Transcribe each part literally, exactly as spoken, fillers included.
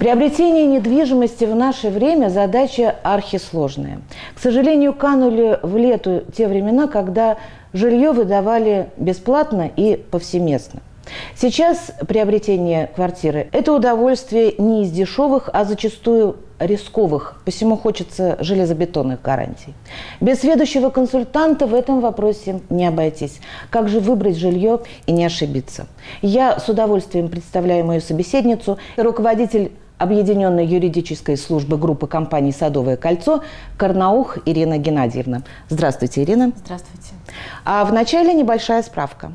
Приобретение недвижимости в наше время – задача архисложная. К сожалению, канули в лету те времена, когда жилье выдавали бесплатно и повсеместно. Сейчас приобретение квартиры – это удовольствие не из дешевых, а зачастую рисковых, посему хочется железобетонных гарантий. Без сведущего консультанта в этом вопросе не обойтись. Как же выбрать жилье и не ошибиться? Я с удовольствием представляю мою собеседницу, руководитель Объединенной юридической службы группы компаний «Садовое кольцо» Карнаух Ирина Геннадьевна. Здравствуйте, Ирина. Здравствуйте. А вначале небольшая справка.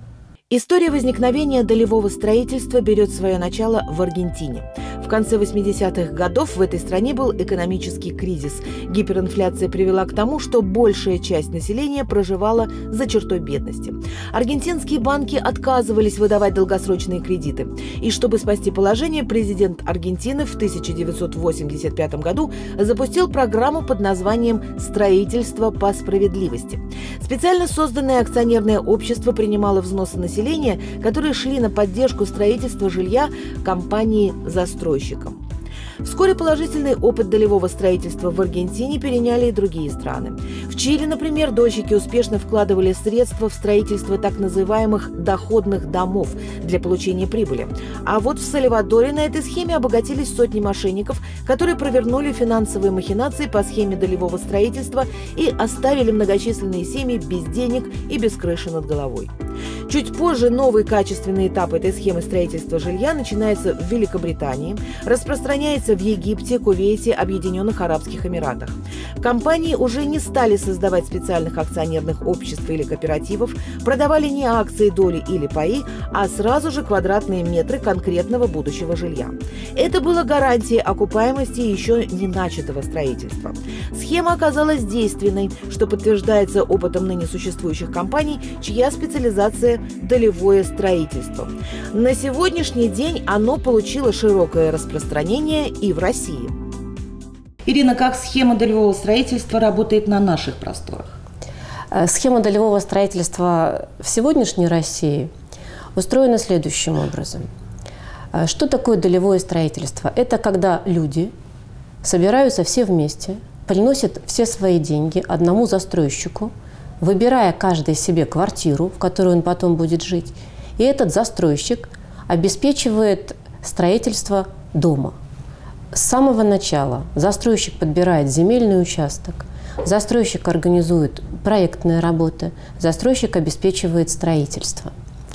История возникновения долевого строительства берет свое начало в Аргентине. В конце восьмидесятых годов в этой стране был экономический кризис. Гиперинфляция привела к тому, что большая часть населения проживала за чертой бедности. Аргентинские банки отказывались выдавать долгосрочные кредиты. И чтобы спасти положение, президент Аргентины в тысяча девятьсот восемьдесят пятом году запустил программу под названием «Строительство по справедливости». Специально созданное акционерное общество принимало взносы населения, которые шли на поддержку строительства жилья компании-застройщикам. Вскоре положительный опыт долевого строительства в Аргентине переняли и другие страны. В Чили, например, дольщики успешно вкладывали средства в строительство так называемых доходных домов для получения прибыли. А вот в Сальвадоре на этой схеме обогатились сотни мошенников, которые провернули финансовые махинации по схеме долевого строительства и оставили многочисленные семьи без денег и без крыши над головой. Чуть позже новый качественный этап этой схемы строительства жилья начинается в Великобритании, распространяется в Египте, Кувейте, Объединенных Арабских Эмиратах. Компании уже не стали создавать специальных акционерных обществ или кооперативов, продавали не акции, доли или паи, а сразу же квадратные метры конкретного будущего жилья. Это было гарантией окупаемости еще не начатого строительства. Схема оказалась действенной, что подтверждается опытом ныне существующих компаний, чья специализация – долевое строительство. На сегодняшний день оно получило широкое распространение и в России. Ирина, как схема долевого строительства работает на наших просторах? Схема долевого строительства в сегодняшней России устроена следующим образом. Что такое долевое строительство? Это когда люди собираются все вместе, приносят все свои деньги одному застройщику, выбирая каждый себе квартиру, в которой он потом будет жить. И этот застройщик обеспечивает строительство дома. С самого начала застройщик подбирает земельный участок, застройщик организует проектные работы, застройщик обеспечивает строительство.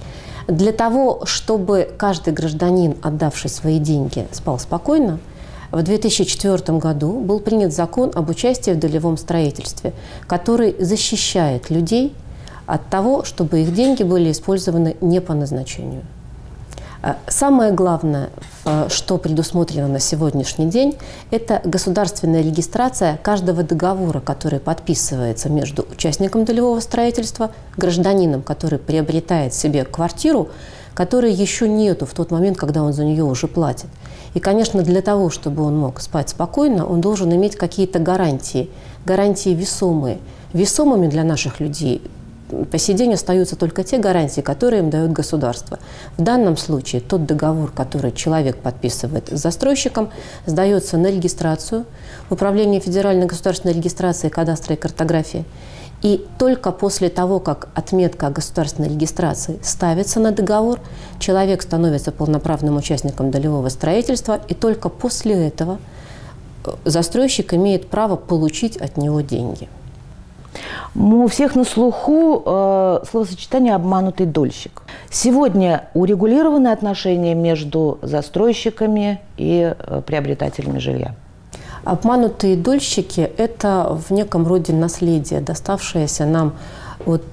Для того, чтобы каждый гражданин, отдавший свои деньги, спал спокойно, в две тысячи четвёртом году был принят закон об участии в долевом строительстве, который защищает людей от того, чтобы их деньги были использованы не по назначению. Самое главное, что предусмотрено на сегодняшний день, это государственная регистрация каждого договора, который подписывается между участником долевого строительства, гражданином, который приобретает себе квартиру, которой еще нету в тот момент, когда он за нее уже платит. И, конечно, для того, чтобы он мог спать спокойно, он должен иметь какие-то гарантии, гарантии весомые. Весомыми для наших людей по сей день остаются только те гарантии, которые им дает государство. В данном случае тот договор, который человек подписывает с застройщиком, сдается на регистрацию в Управление федеральной государственной регистрации, кадастра и картографии. И только после того, как отметка о государственной регистрации ставится на договор, человек становится полноправным участником долевого строительства, и только после этого застройщик имеет право получить от него деньги. У всех на слуху э, словосочетание «обманутый дольщик». Сегодня урегулированы отношения между застройщиками и э, приобретателями жилья? Обманутые дольщики – это в неком роде наследие, доставшееся нам от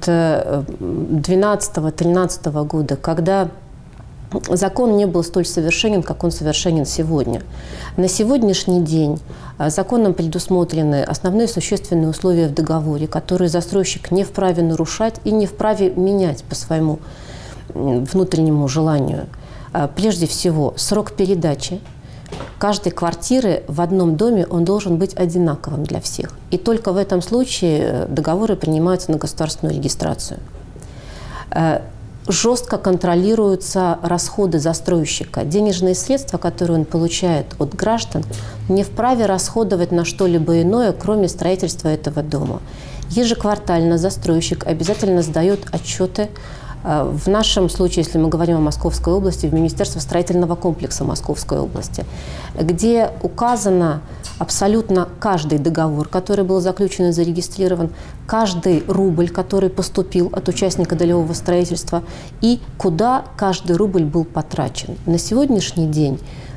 двенадцатого-тринадцатого года, когда закон не был столь совершенен, как он совершенен сегодня. На сегодняшний день законом предусмотрены основные существенные условия в договоре, которые застройщик не вправе нарушать и не вправе менять по своему внутреннему желанию. Прежде всего, срок передачи каждой квартиры в одном доме он должен быть одинаковым для всех. И только в этом случае договоры принимаются на государственную регистрацию. жестко контролируются расходы застройщика. Денежные средства, которые он получает от граждан, не вправе расходовать на что-либо иное, кроме строительства этого дома. Ежеквартально застройщик обязательно сдает отчеты. В нашем случае, если мы говорим о Московской области, в Министерство строительного комплекса Московской области, где указано абсолютно каждый договор, который был заключен и зарегистрирован, каждый рубль, который поступил от участника долевого строительства, и куда каждый рубль был потрачен. На сегодняшний день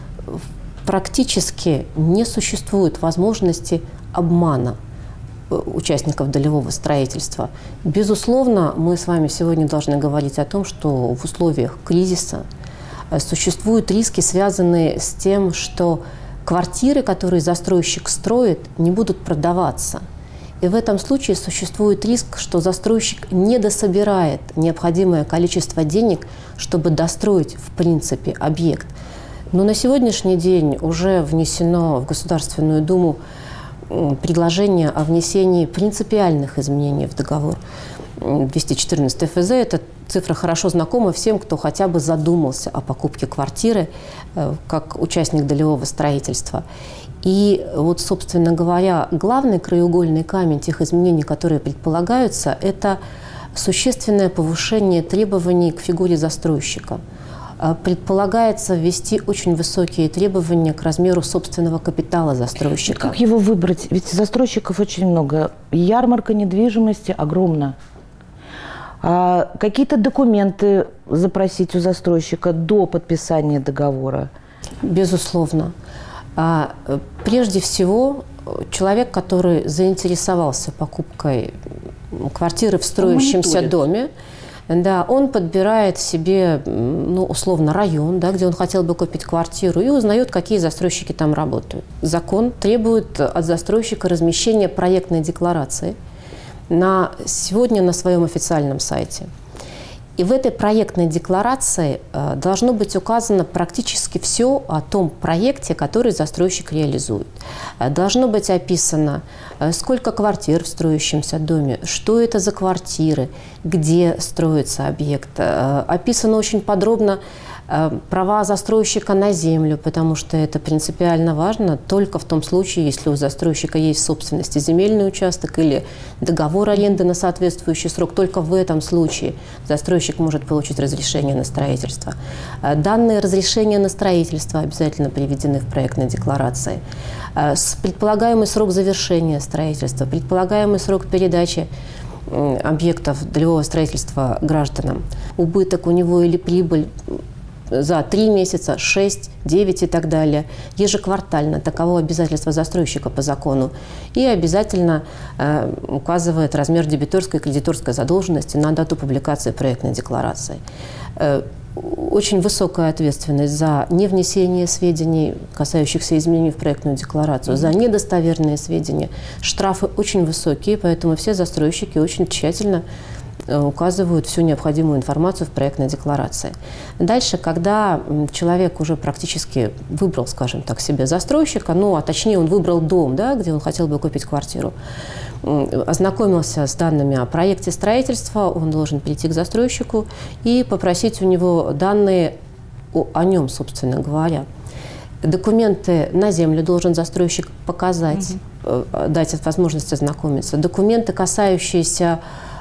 практически не существует возможности обмана участников долевого строительства. Безусловно, мы с вами сегодня должны говорить о том, что в условиях кризиса существуют риски, связанные с тем, что квартиры, которые застройщик строит, не будут продаваться. И в этом случае существует риск, что застройщик не дособирает необходимое количество денег, чтобы достроить, в принципе, объект. Но на сегодняшний день уже внесено в Государственную Думу предложение о внесении принципиальных изменений в договор. двести четырнадцать эф зэ – эта цифра хорошо знакома всем, кто хотя бы задумался о покупке квартиры как участник долевого строительства. И вот, собственно говоря, главный краеугольный камень тех изменений, которые предполагаются, это существенное повышение требований к фигуре застройщика. Предполагается ввести очень высокие требования к размеру собственного капитала застройщика. Как его выбрать? Ведь застройщиков очень много. Ярмарка недвижимости огромна. А какие-то документы запросить у застройщика до подписания договора? Безусловно. А, прежде всего, человек, который заинтересовался покупкой квартиры в строящемся доме, да, он подбирает себе, ну, условно, район, да, где он хотел бы купить квартиру, и узнает, какие застройщики там работают. Закон требует от застройщика размещения проектной декларации на, сегодня на своем официальном сайте. И в этой проектной декларации э, должно быть указано практически все о том проекте, который застройщик реализует. Э, должно быть описано, э, сколько квартир в строящемся доме, что это за квартиры, где строится объект. Э, описано очень подробно э, права застройщика на землю, потому что это принципиально важно только в том случае, если у застройщика есть в собственности земельный участок или договор аренды на соответствующий срок. Только в этом случае застройщик может получить разрешение на строительство. Данные разрешения на строительство обязательно приведены в проектной декларации. Предполагаемый срок завершения строительства, предполагаемый срок передачи объектов долевого строительства гражданам, убыток у него или прибыль за три месяца, шесть, девять и так далее, ежеквартально. Таково обязательство застройщика по закону. И обязательно э, указывает размер дебиторской и кредиторской задолженности на дату публикации проектной декларации. Э, очень высокая ответственность за невнесение сведений, касающихся изменений в проектную декларацию, за недостоверные сведения. Штрафы очень высокие, поэтому все застройщики очень тщательно указывают всю необходимую информацию в проектной декларации. Дальше, когда человек уже практически выбрал, скажем так, себе застройщика, ну, а точнее он выбрал дом, да, где он хотел бы купить квартиру, ознакомился с данными о проекте строительства, он должен прийти к застройщику и попросить у него данные о, о нем, собственно говоря. Документы на землю должен застройщик показать, угу. дать возможность ознакомиться. Документы, касающиеся,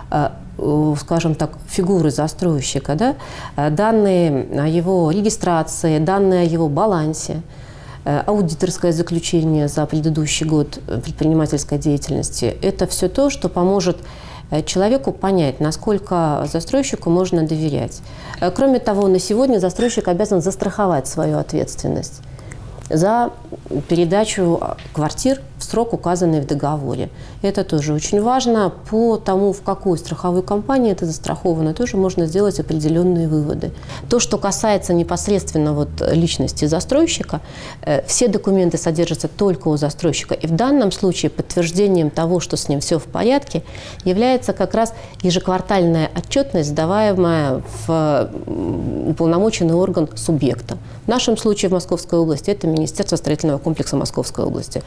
скажем так, фигуры застройщика, да? Данные о его регистрации, данные о его балансе, аудиторское заключение за предыдущий год предпринимательской деятельности. Это все то, что поможет человеку понять, насколько застройщику можно доверять. Кроме того, на сегодня застройщик обязан застраховать свою ответственность за передачу квартир в срок, указанный в договоре. Это тоже очень важно. По тому, в какой страховой компании это застраховано, тоже можно сделать определенные выводы. То, что касается непосредственно вот личности застройщика, э, все документы содержатся только у застройщика. И в данном случае подтверждением того, что с ним все в порядке, является как раз ежеквартальная отчетность, сдаваемая в уполномоченный орган субъекта. В нашем случае в Московской области это Министерство строительного комплекса Московской области.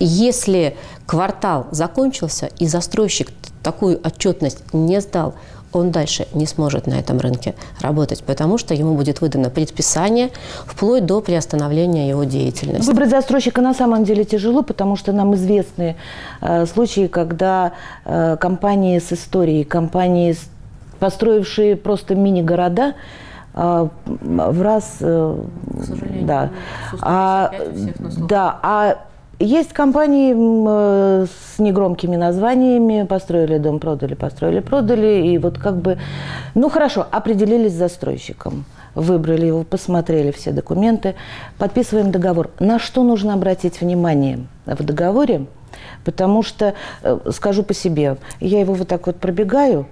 Если квартал закончился и застройщик такую отчетность не сдал, он дальше не сможет на этом рынке работать, потому что ему будет выдано предписание вплоть до приостановления его деятельности. Выбрать застройщика на самом деле тяжело, потому что нам известны э, случаи, когда э, компании с историей, компании, построившие просто мини-города, э, в раз... Э, К сожалению, да. А, да, а есть компании э, с негромкими названиями, построили дом, продали, построили, продали, и вот как бы, ну хорошо, определились с застройщиком, выбрали его, посмотрели все документы, подписываем договор. На что нужно обратить внимание в договоре? Потому что, э, скажу по себе, я его вот так вот пробегаю,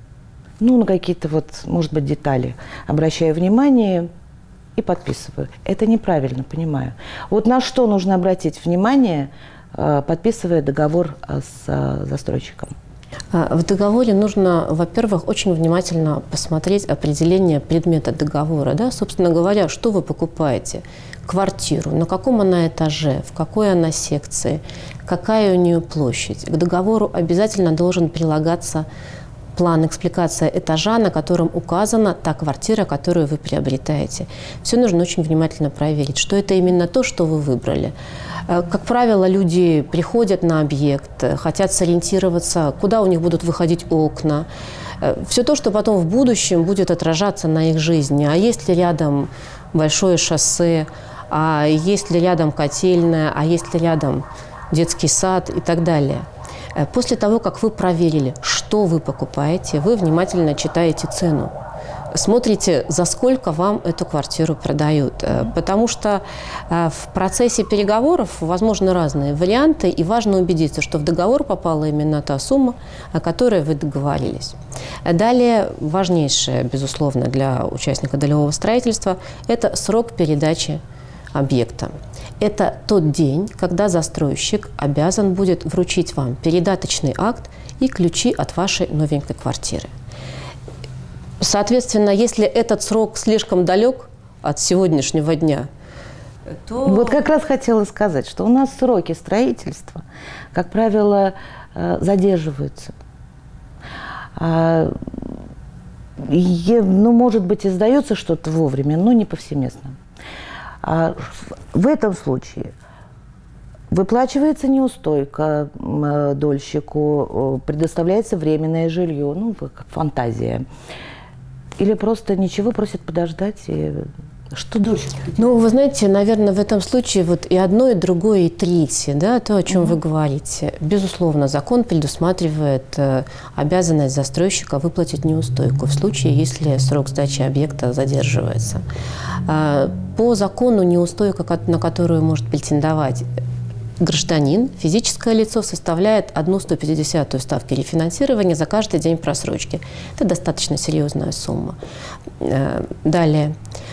ну на какие-то вот, может быть, детали обращаю внимание и подписываю. Это неправильно, понимаю. Вот на что нужно обратить внимание, подписывая договор с застройщиком? В договоре нужно, во-первых, очень внимательно посмотреть определение предмета договора. Да? Собственно говоря, что вы покупаете? Квартиру, на каком она этаже, в какой она секции, какая у нее площадь. К договору обязательно должен прилагаться план, экспликация этажа, на котором указана та квартира, которую вы приобретаете. Все нужно очень внимательно проверить, что это именно то, что вы выбрали. Как правило, люди приходят на объект, хотят сориентироваться, куда у них будут выходить окна. Все то, что потом в будущем будет отражаться на их жизни. А есть ли рядом большое шоссе, а есть ли рядом котельная, а есть ли рядом детский сад и так далее. После того, как вы проверили, что вы покупаете, вы внимательно читаете цену. Смотрите, за сколько вам эту квартиру продают. Потому что в процессе переговоров возможны разные варианты, и важно убедиться, что в договор попала именно та сумма, о которой вы договорились. Далее, важнейшее, безусловно, для участника долевого строительства – это срок передачи объекта. Это тот день, когда застройщик обязан будет вручить вам передаточный акт и ключи от вашей новенькой квартиры. Соответственно, если этот срок слишком далек от сегодняшнего дня, то… Вот как раз хотела сказать, что у нас сроки строительства, как правило, задерживаются. Ну, может быть, и сдается что-то вовремя, но не повсеместно. В этом случае выплачивается неустойка дольщику, предоставляется временное жилье, ну, как фантазия. Или просто ничего, просят подождать. И что дольщик? Ну, вы знаете, наверное, в этом случае вот и одно, и другое, и третье, да, то, о чем угу. вы говорите. Безусловно, закон предусматривает э, обязанность застройщика выплатить неустойку в случае, если срок сдачи объекта задерживается. Э, по закону неустойка, на которую может претендовать гражданин, физическое лицо, составляет одну сто пятидесятую ставки рефинансирования за каждый день просрочки. Это достаточно серьезная сумма. Далее.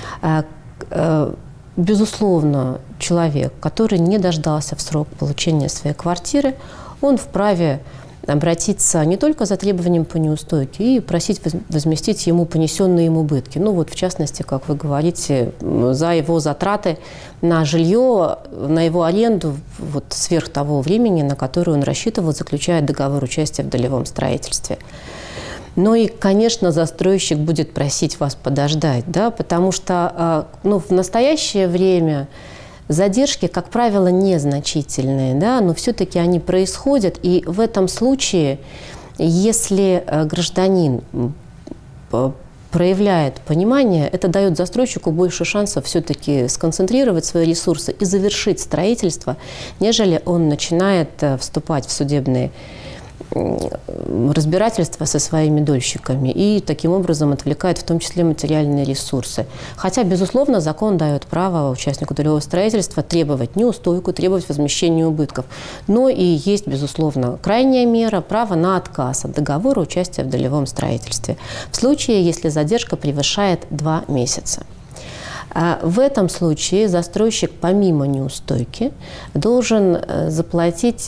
Безусловно, человек, который не дождался в срок получения своей квартиры, он вправе обратиться не только за требованием по неустойке и просить возместить ему понесенные им убытки. Ну вот, в частности, как вы говорите, за его затраты на жилье, на его аренду, вот сверх того времени, на которое он рассчитывал, заключая договор участия в долевом строительстве. Ну и, конечно, застройщик будет просить вас подождать, да, потому что ну, в настоящее время задержки, как правило, незначительные, да, но все-таки они происходят. И в этом случае, если гражданин проявляет понимание, это дает застройщику больше шансов все-таки сконцентрировать свои ресурсы и завершить строительство, нежели он начинает вступать в судебные разбирательства со своими дольщиками и таким образом отвлекает в том числе материальные ресурсы. Хотя, безусловно, закон дает право участнику долевого строительства требовать неустойку, требовать возмещения убытков. Но и есть, безусловно, крайняя мера – право на отказ от договора участия в долевом строительстве в случае, если задержка превышает два месяца. В этом случае застройщик помимо неустойки должен заплатить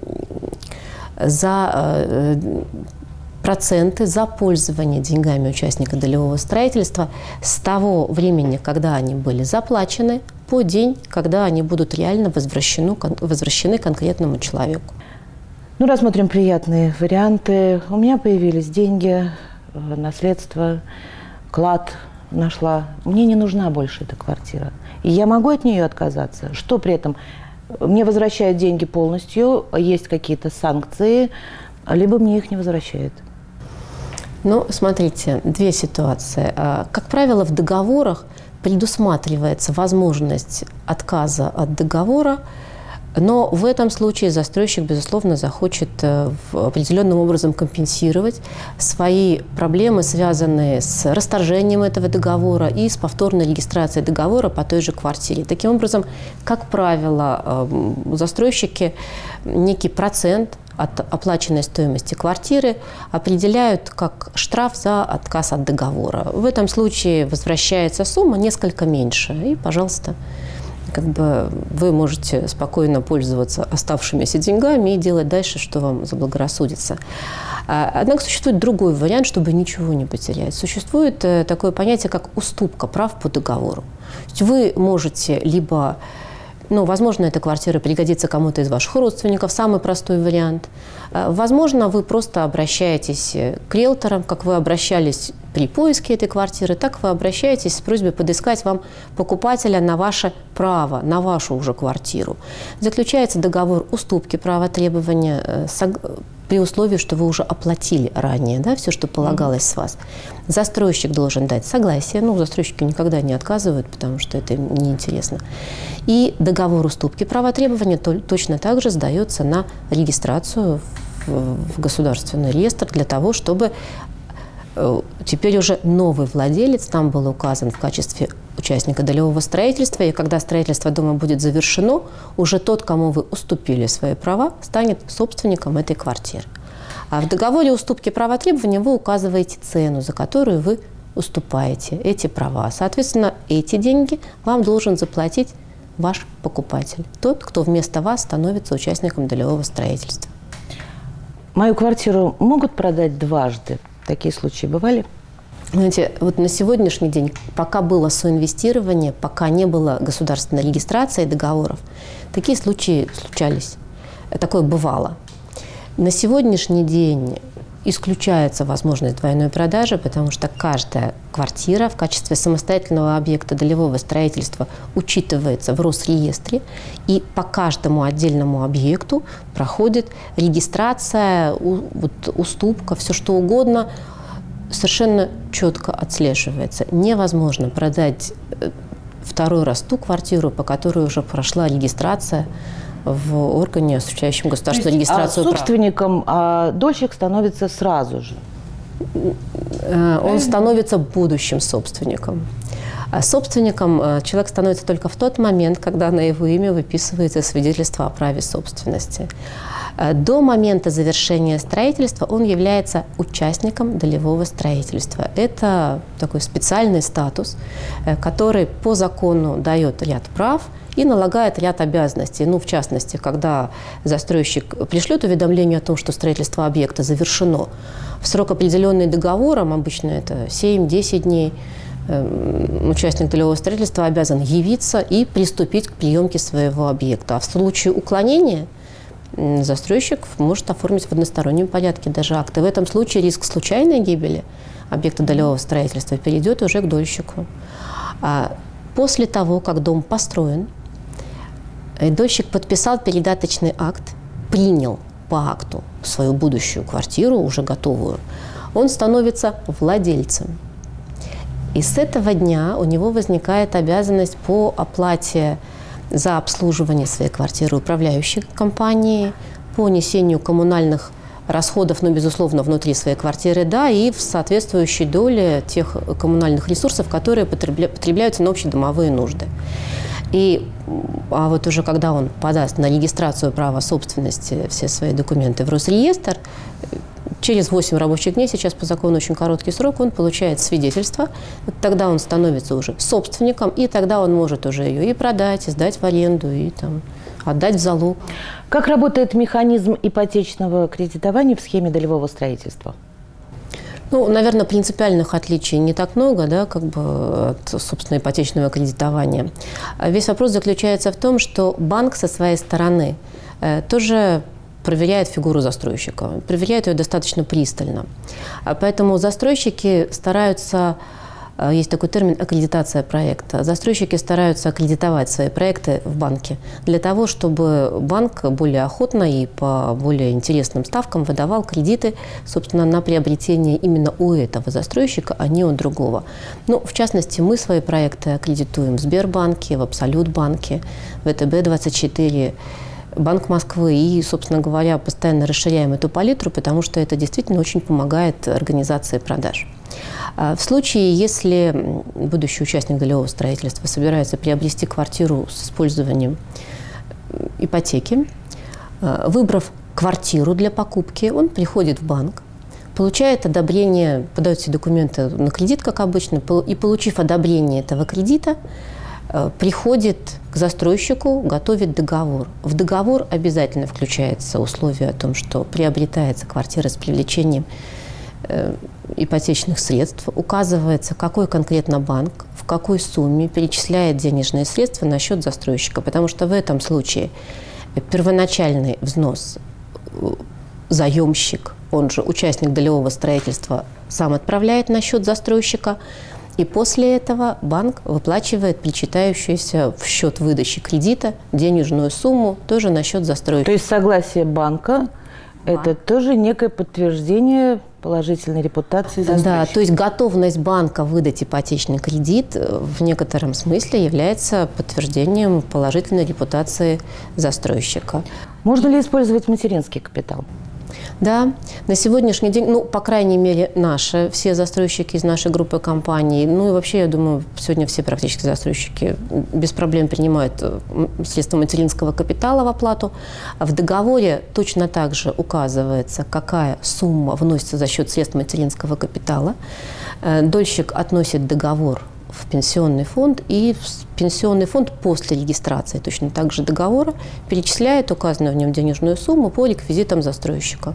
за проценты за пользование деньгами участника долевого строительства с того времени, когда они были заплачены, по день, когда они будут реально возвращены, возвращены конкретному человеку. Ну, рассмотрим приятные варианты. У меня появились деньги, наследство, клад нашла. Мне не нужна больше эта квартира. И я могу от нее отказаться. Что при этом? Мне возвращают деньги полностью, есть какие-то санкции, либо мне их не возвращают. Ну, смотрите, две ситуации. Как правило, в договорах предусматривается возможность отказа от договора, но в этом случае застройщик, безусловно, захочет определенным образом компенсировать свои проблемы, связанные с расторжением этого договора и с повторной регистрацией договора по той же квартире. Таким образом, как правило, застройщики некий процент от оплаченной стоимости квартиры определяют как штраф за отказ от договора. В этом случае возвращается сумма несколько меньше. И, пожалуйста, как бы вы можете спокойно пользоваться оставшимися деньгами и делать дальше, что вам заблагорассудится. Однако существует другой вариант, чтобы ничего не потерять. Существует такое понятие, как уступка прав по договору. То есть вы можете либо... Ну, возможно, эта квартира пригодится кому-то из ваших родственников, самый простой вариант. Возможно, вы просто обращаетесь к риэлторам, как вы обращались при поиске этой квартиры, так вы обращаетесь с просьбой подыскать вам покупателя на ваше право, на вашу уже квартиру. Заключается договор уступки права требования при условии, что вы уже оплатили ранее, да, все, что полагалось с вас. Застройщик должен дать согласие. Ну, застройщики никогда не отказывают, потому что это им неинтересно. И договор уступки права требования точно так же сдается на регистрацию в государственный реестр для того, чтобы теперь уже новый владелец там был указан в качестве участника долевого строительства, и когда строительство дома будет завершено, уже тот, кому вы уступили свои права, станет собственником этой квартиры. А в договоре уступки права требования вы указываете цену, за которую вы уступаете эти права. Соответственно, эти деньги вам должен заплатить ваш покупатель, тот, кто вместо вас становится участником долевого строительства. Мою квартиру могут продать дважды? Такие случаи бывали? Знаете, вот на сегодняшний день, пока было соинвестирование, пока не было государственной регистрации договоров, такие случаи случались. Такое бывало. На сегодняшний день исключается возможность двойной продажи, потому что каждая квартира в качестве самостоятельного объекта долевого строительства учитывается в Росреестре, и по каждому отдельному объекту проходит регистрация, вот, уступка, все что угодно, совершенно четко отслеживается. Невозможно продать второй раз ту квартиру, по которой уже прошла регистрация в органе, осуществляющем государственную есть, регистрацию а собственником а дольщик становится сразу же? Он становится будущим собственником. А собственником человек становится только в тот момент, когда на его имя выписывается свидетельство о праве собственности. До момента завершения строительства он является участником долевого строительства. Это такой специальный статус, который по закону дает ряд прав и налагает ряд обязанностей. Ну, в частности, когда застройщик пришлет уведомление о том, что строительство объекта завершено, в срок, определенный договором, обычно это семь-десять дней, участник долевого строительства обязан явиться и приступить к приемке своего объекта. А в случае уклонения застройщик может оформить в одностороннем порядке даже акт. И в этом случае риск случайной гибели объекта долевого строительства перейдет уже к дольщику. А после того, как дом построен, дольщик подписал передаточный акт, принял по акту свою будущую квартиру, уже готовую, он становится владельцем. И с этого дня у него возникает обязанность по оплате за обслуживание своей квартиры управляющей компании, по несению коммунальных расходов, ну, безусловно, внутри своей квартиры, да, и в соответствующей доле тех коммунальных ресурсов, которые потребля... потребляются на общедомовые нужды. И а вот уже когда он подаст на регистрацию права собственности все свои документы в Росреестр, через восемь рабочих дней, сейчас по закону очень короткий срок, он получает свидетельство. Тогда он становится уже собственником, и тогда он может уже ее и продать, и сдать в аренду, и там, отдать в залог. Как работает механизм ипотечного кредитования в схеме долевого строительства? Ну, наверное, принципиальных отличий не так много, да, как бы от, собственно, ипотечного кредитования. Весь вопрос заключается в том, что банк со своей стороны э, тоже проверяет фигуру застройщика, проверяет ее достаточно пристально. Поэтому застройщики стараются, есть такой термин аккредитация проекта, застройщики стараются аккредитовать свои проекты в банке для того, чтобы банк более охотно и по более интересным ставкам выдавал кредиты, собственно, на приобретение именно у этого застройщика, а не у другого. Ну, в частности, мы свои проекты аккредитуем в Сбербанке, в Абсолютбанке, в вэ тэ бэ двадцать четыре, Банк Москвы. И, собственно говоря, постоянно расширяем эту палитру, потому что это действительно очень помогает организации продаж. В случае, если будущий участник долевого строительства собирается приобрести квартиру с использованием ипотеки, выбрав квартиру для покупки, он приходит в банк, получает одобрение, подает все документы на кредит, как обычно, и, получив одобрение этого кредита, приходит к застройщику, готовит договор. В договор обязательно включается условие о том, что приобретается квартира с привлечением э, ипотечных средств, указывается, какой конкретно банк, в какой сумме перечисляет денежные средства на счет застройщика, потому что в этом случае первоначальный взнос заемщик, он же участник долевого строительства, сам отправляет на счет застройщика, и после этого банк выплачивает причитающуюся в счет выдачи кредита денежную сумму тоже на счет застройщика. То есть согласие банка – это тоже некое подтверждение положительной репутации застройщика? Да, то есть готовность банка выдать ипотечный кредит в некотором смысле является подтверждением положительной репутации застройщика. Можно ли использовать материнский капитал? Да, на сегодняшний день, ну, по крайней мере, наши, все застройщики из нашей группы компаний, ну и вообще, я думаю, сегодня все практически застройщики без проблем принимают средства материнского капитала в оплату. В договоре точно так же указывается, какая сумма вносится за счет средств материнского капитала. Дольщик относит договор в пенсионный фонд, и пенсионный фонд после регистрации точно так же договора перечисляет указанную в нем денежную сумму по реквизитам застройщика.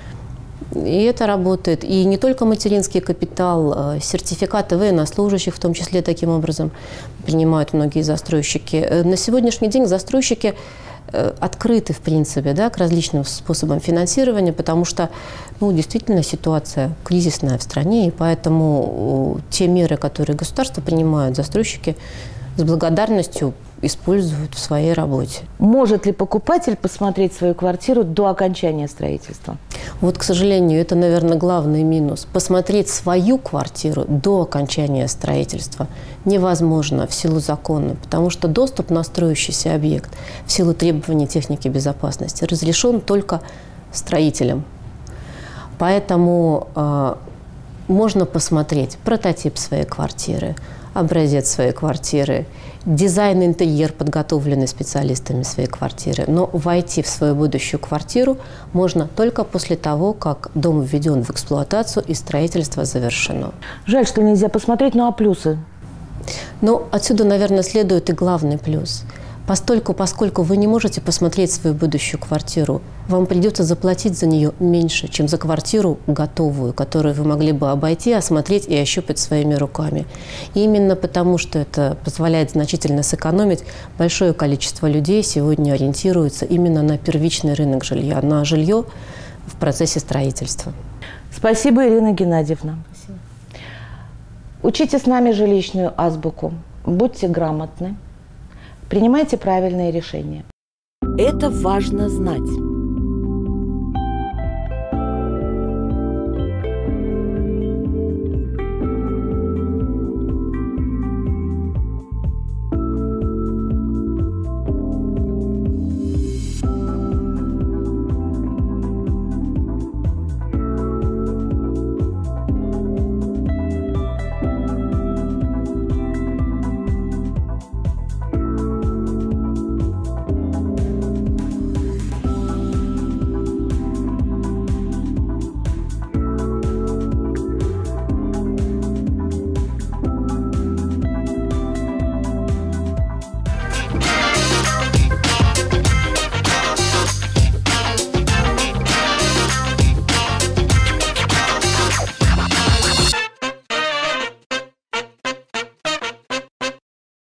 И это работает. И не только материнский капитал, сертификаты военнослужащих, в том числе таким образом, принимают многие застройщики. На сегодняшний день застройщики открыты, в принципе, да, к различным способам финансирования, потому что, ну, действительно ситуация кризисная в стране, и поэтому те меры, которые государство принимает, застройщики с благодарностью используют в своей работе. Может ли покупатель посмотреть свою квартиру до окончания строительства? Вот, к сожалению, это, наверное, главный минус. Посмотреть свою квартиру до окончания строительства невозможно в силу закона, потому что доступ на строящийся объект в силу требований техники безопасности разрешен только строителям. Поэтому э, можно посмотреть прототип своей квартиры, образец своей квартиры, дизайн, интерьер, подготовленный специалистами своей квартиры. Но войти в свою будущую квартиру можно только после того, как дом введен в эксплуатацию и строительство завершено. Жаль, что нельзя посмотреть, ну а плюсы? Но отсюда, наверное, следует и главный плюс. Постольку, поскольку вы не можете посмотреть свою будущую квартиру, вам придется заплатить за нее меньше, чем за квартиру готовую, которую вы могли бы обойти, осмотреть и ощупать своими руками. И именно потому, что это позволяет значительно сэкономить, большое количество людей сегодня ориентируется именно на первичный рынок жилья, на жилье в процессе строительства. Спасибо, Ирина Геннадьевна. Спасибо. Учите с нами жилищную азбуку, будьте грамотны. Принимайте правильные решения. Это важно знать.